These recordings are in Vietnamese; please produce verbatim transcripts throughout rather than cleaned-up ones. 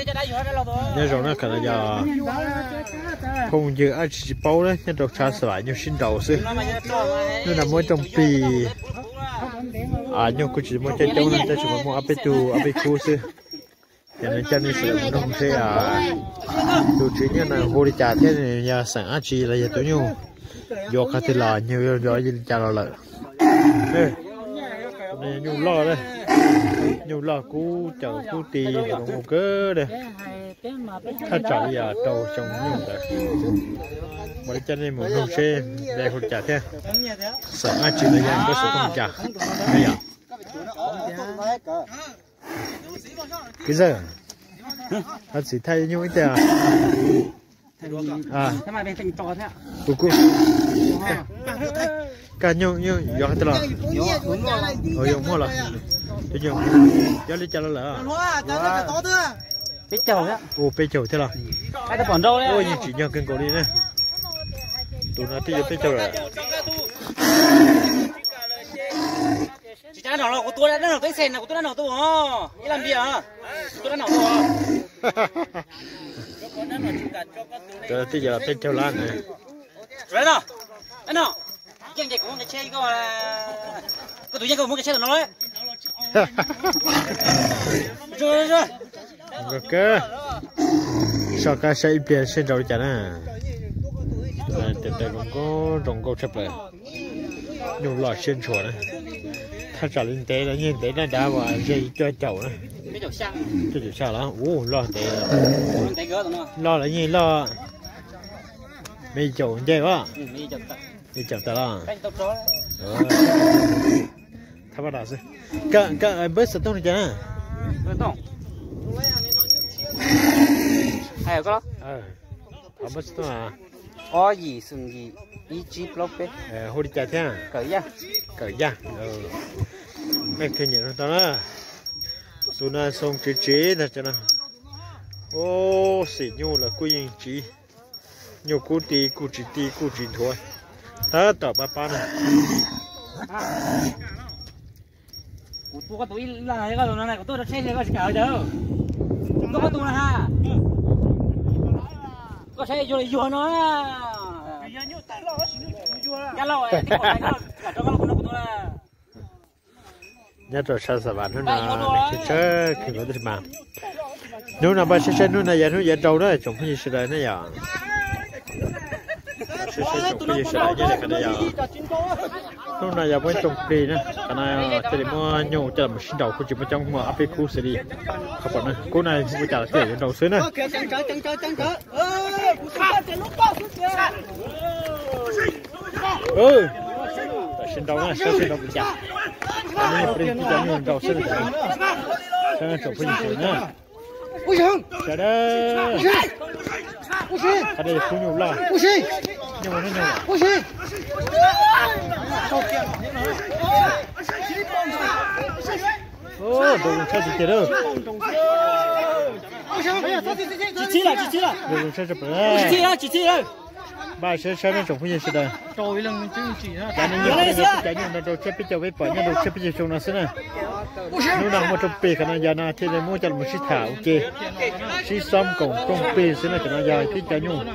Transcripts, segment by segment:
nhớ rồi nó khả năng giờ không dự ai chỉ bao đấy nhân độc cha sải nhiều xin đầu xưa nên là mỗi trong pì à nhiều cô chỉ mỗi chơi trâu nên chơi chỉ mỗi áp tu áp khu xưa cho nên chân này sẽ không sẽ à tu chỉ như là hồ đi trả thế này nhà sản chỉ là giờ tối nhiều do khá thì là nhiều do gì trả là lợi đây nhiều lo đây nhiều lo cú chở cú tì đồng hồ cơ đâyถ้าจับยาโตจงยุ่งเลยบริจาคในหมู่นุ่งเชนได้คนจ่าแท้สามารถจีนยังก็สมจ่าไม่อยากกี่เจ้าถ้าสิไทยยุ่งอีกแต่อ่าทำไมเป็นติงโตแท้กูกูการยุ่งยุ่งยุ่งตลอดโอ้ยยุ่งหมดเลยยุ่งยังได้จ่าแล้วเหรอbê chầu á, ô bê chầu thế nào? Ai ta còn đâu đấy? Ôi nhưng chỉ nhờ cân cổ đi này, tụi nó thích bê chầu rồi. Chỉ cha nào của tôi đã nào tôi xem nào của tôi đã nào tôi hả? Đi làm gì à? Tôi đã nào tôi hả? Tôi thích giờ bê chầu lan này. Rồi nào, anh nào, dân chạy cũng cái xe có là, có tụi dân có muốn cái xe của nó đấy. Rồi rồi. Ok, sau cái xây biển xây rồi chả nè, từ từ cũng có trồng câu chấp lại, nhiều loại xuyên chuột này,ถ้าtrả lên tế là nhìn tế là đã vào dây cho chậu này, cho chậu sao đó, ô lo tế, lo là gì lo, mấy chậu dây quá, mấy chậu ta lo, thà bắt đầu xem, cái cái bớt sợi tông này chả nè, bớt tông. Hay có ờ ở bất cứ à có gì sừng gì ý chí lốp đấy ờ hồi đi chơi thế à cởi ra cởi ra ờ mấy cái nhện nó đó số na sông chế chế là cho nó ô xỉ nhu là quy yên chí nhu cú tì cú chỉ tì cú chỉ thôi ta tỏ ba ba này tôi có túi là cái cái này của tôi đã xem cái cái đâu tôi có túi là ha có xe vô vô nó nhất rồi sao sao bạn nó là chơi thì có thể mà nếu nào bạn sẽ chơiนู่นnày giờ nó giờ trâu đó trồng cái gì sẽ đây nó giờ sẽ sẽ trồng cái gì sẽ đây cái này giờนู่นnày giờ mới trồng kỳ nữa cái này chỉ để mua nhiều cho làm sinh đầu cũng chỉ mới trong mua áp khu sẽ đi các bạn ơi cô này bây giờ là để đầu xứ này ừ sinh đầu này sinh đầu bị chặt này phải đi cho nhiều đầu xứ này sang trồng cái gì nữa chờ đây cái này không nhiều lo nhưng mà nó nhiều ô đồ chơi gì thế đâu chỉ chỉ là chỉ chỉ là đồ chơi chụp đấy chỉ chỉ là chỉ chỉ là ba sẽ sẽ nên trồng cái gì sẽ đây trồi lần chứ chỉ là cái này nhiều cái cái này đồ chơi bây giờ với bỏ những đồ chơi bây giờ trồng nó sẽ này nếu nào một trồng pì cái này giờ nào thì mua cho một xí thảo ok xí xóm cổng trồng pì sẽ là cái này giờ thì cho nhung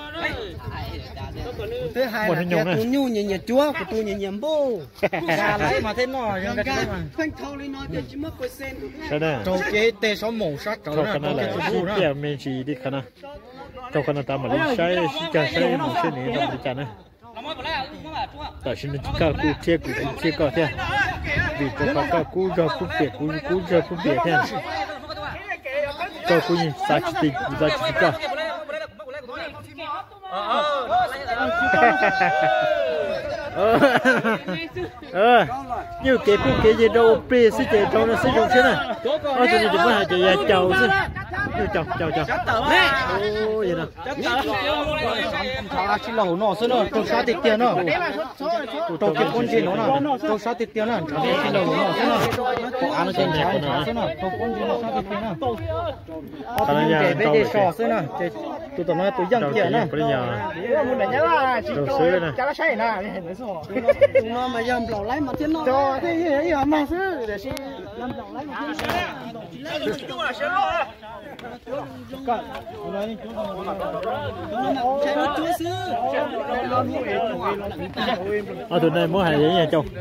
thứ hai là cái tôi nhu nhẹ nhẹ chúa của tôi nhẹ nhẹ bô ra lấy mà thế nọ nhưng cái này mà phanh thâu lên nói chỉ mất quay sen sao đây trâu cái tê số màu sắc trâu cái này là cái kiểu mình chỉ đi khana trâu khana ta mà đi sai chỉ sai một cái này đâu đi chả này tại sao mình cả cú chia cú chia cả thế vì có cả cú cho cú bể cú cú cho cú bể thế trâu cú nhìn sai chỉ cú sai chỉ cả ờ như cái phụ cái gì đâu bê sẽ chạy trong nó sẽ dùng thế này ở chỗ này chúng ta chạy chầu chứ như chầu chầu chầu ô vậy nào chỉ là nó sẽ nó tôi sát tiền nó tôi cái con gì nó nè tôi sát tiền nó chỉ là nó sẽ nó có ăn trên trái sẽ nó tôi con gì nó sát tiền nó tôi cái bây giờ sò sẽ nó tôi tụi nó tôi dân kia nè muốn để nhớ là chỉ tôi chả là sai nèไม่สอnó mà yam lẩu lấy mà thiên nó cho thế gì à mà sư để xin yam lẩu lấy mà thiên ở tụi này mua hàng gì vậy chồng?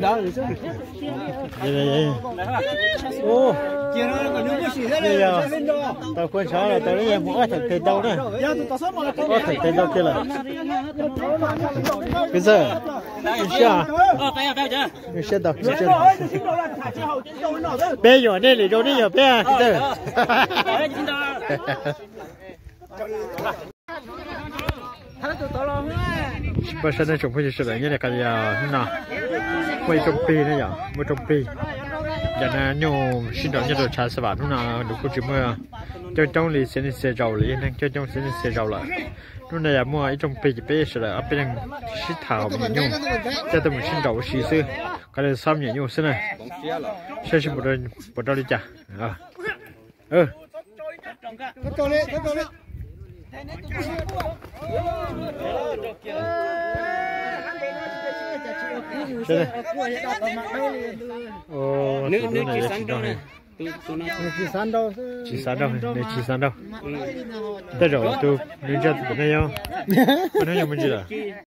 Vậy vậy. Ô. Bây giờ tao quên xóa rồi tao đi mua thật tiền đâu nữa. Có thật tiền đâu kia là. Bây giờ. Sao? Người xe đọc người xe. Bây giờ đây là đâu đi giờ bây giờ. Bây giờ này chúng tôi sẽ làm như này cái gì nào? Quay trong pi này nhở? Quay trong pi. Giờ này nhau xin đón nhận được trả sản phẩm nào được cô chỉ mua. Cho trong lì sẽ sẽ giàu lì nên cho trong sẽ sẽ giàu lại. Lúc này mua ở trong pi chỉ bây giờ là ở bên ship thảo mình nhau. Cho tôi mình xin giàu xí xứ. Cái này xăm nhỉ nhau xí này. Sẽ xin một đôi một đôi đi chả. À. Ừ. Đây ồ, nữ nữ chỉ san đâu này, chỉ san đâu, chỉ san đâu, này chỉ san đâu. Đây rồi, tôi nữ cho tụi này không, tụi này không mình gì à?